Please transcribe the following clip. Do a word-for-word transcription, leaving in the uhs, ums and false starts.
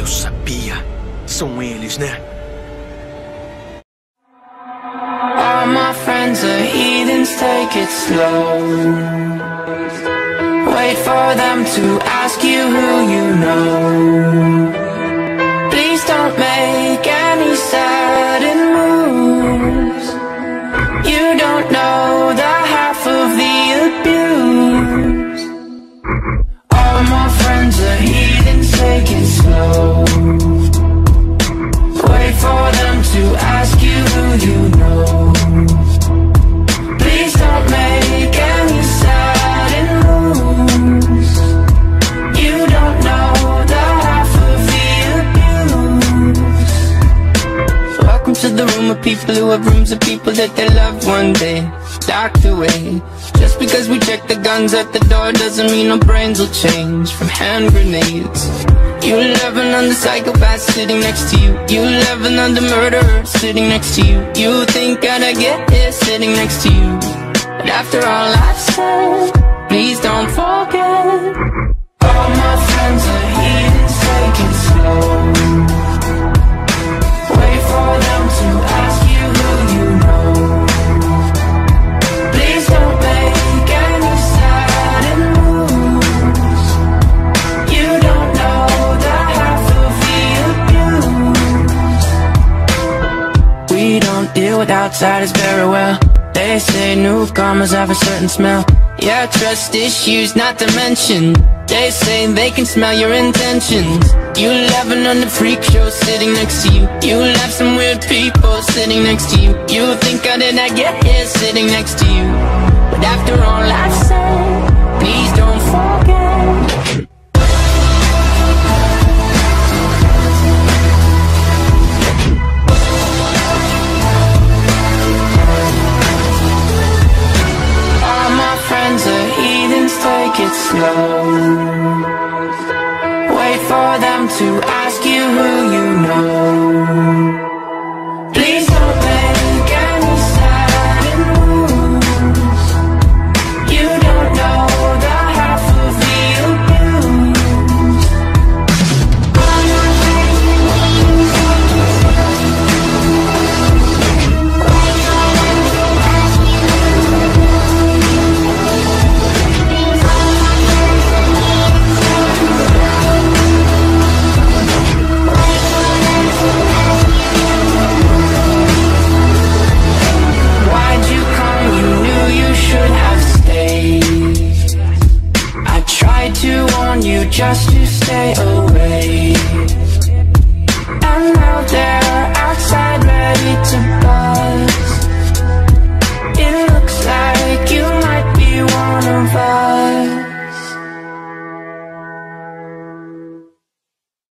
Eu sabia. São eles, né? All my friends are heathens, take it slow. Wait for them to ask you who you know. Please don't make any sudden moves. You don't know the half of the abuse. All my friends are heathens, take it slow. Wait for them to ask you who you know. Please don't make any sudden moves. You don't know the half of the abuse. Welcome to the room of people who have rooms of people that they love one day docked away. Just because we check the guns at the door doesn't mean our brains will change from hand grenades. You love another psychopath sitting next to you. You love another murderer sitting next to you. You think I'd get here sitting next to you. But after all I've said, please don't forget. All my friends are heathens, take it slow. Wait for them to ask you who you know. Please don't make any sudden moves. You don't know the half of the abuse. We don't deal with outsiders very well. They say newcomers have a certain smell. Yeah, trust issues not to mention. They say they can smell your intentions. You laughing on the freak show sitting next to you. You laugh some weird people sitting next to you. You think I did not get here sitting next to you. But after all I've said, please don't forget. Take it slow. Wait for them to ask you who you know. Please don't make any sudden moves. You don't know the half of the abuse. Just to stay away.